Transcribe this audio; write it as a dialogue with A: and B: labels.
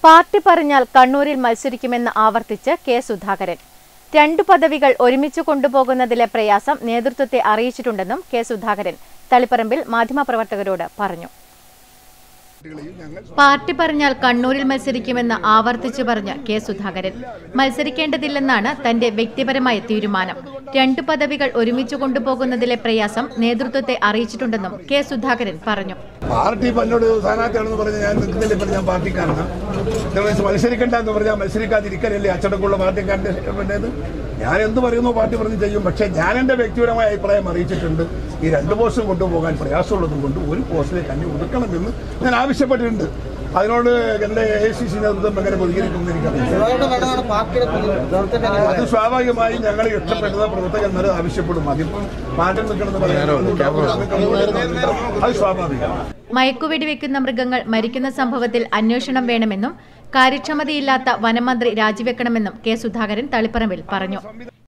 A: Party പറഞ്ഞാൽ കണ്ണൂരിൽ മത്സരിക്കുമെന്ന് ആവർത്തിച്ച് കെ സുധാകരൻ. 2 പദവികൾ ഒരുമിച്ച് കൊണ്ടുപോകുന്നതിലെ പ്രയാസം നേതൃത്വത്തെ അറിയിച്ചിട്ടുണ്ടെന്നും കെ സുധാകരൻ തളിപ്പറമ്പിൽ മാധ്യമപ്രവർത്തകരോട് പറഞ്ഞു. പാർട്ടി പറഞ്ഞാൽ കണ്ണൂരിൽ മത്സരിക്കുമെന്ന് ആവർത്തിച്ചു പറഞ്ഞ കെ സുധാകരൻ മത്സരിക്കേണ്ടതില്ലെന്നാണ് തന്റെ വ്യക്തിപരമായ തീരുമാനം. 2 പദവികൾ ഒരുമിച്ച് കൊണ്ടുപോകുന്നതിലെ പ്രയാസം നേതൃത്വത്തെ അറിയിച്ചിട്ടുണ്ടെന്നും കെ സുധാകരൻ പറഞ്ഞു.
B: പാർട്ടി എന്നോട് സ്ഥാനാർത്ഥിയാണെന്ന് പറഞ്ഞാൽ ഞാൻ നിൽക്കുന്നില്ല. ഇപ്പം ഞാൻ പാർട്ടിക്കാരനാണ്. മത്സരിക്കേണ്ടെന്ന് പറഞ്ഞാൽ മത്സരിക്കാതിരിക്കലല്ലേ അച്ചടക്കമുള്ള പാർട്ടിക്കാരൻ്റെ. ഞാൻ എന്ത് പറയുന്നു പാർട്ടി പറഞ്ഞ് ചെയ്യും. പക്ഷേ ഞാൻ എൻ്റെ വ്യക്തിപരമായ അഭിപ്രായം അറിയിച്ചിട്ടുണ്ട്. ഈ 2 പോസ്റ്റും കൊണ്ടുപോകാൻ പ്രയാസമുള്ളതും കൊണ്ട് ഒരു പോസ്റ്റിലേക്ക് അന്യം ഒതുക്കണമെന്ന് ഞാൻ ആവശ്യപ്പെട്ടിട്ടുണ്ട്. അതിനോട് എൻ്റെ AICC നേതൃത്വം എങ്ങനെ പ്രതികരിക്കുമെന്ന് എനിക്കറിയാം. അത് സ്വാഭാവികമായി ഞങ്ങൾ ഇഷ്ടപ്പെടുന്ന പ്രവർത്തകന്മാർ ആവശ്യപ്പെടും. അതിപ്പോൾ മാറ്റം നിൽക്കണമെന്ന് പറയുന്നത് അത് സ്വാഭാവികമാണ്.
A: മയക്കുവെടിവെക്കുന്ന മൃഗങ്ങൾ മരിക്കുന്ന സംഭവത്തിൽ അന്വേഷണം വേണമെന്നും കാര്യക്ഷമതയില്ലാത്ത വനമന്ത്രി രാജിവെക്കണമെന്നും കെ സുധാകരൻ തളിപ്പറമ്പിൽ പറഞ്ഞു.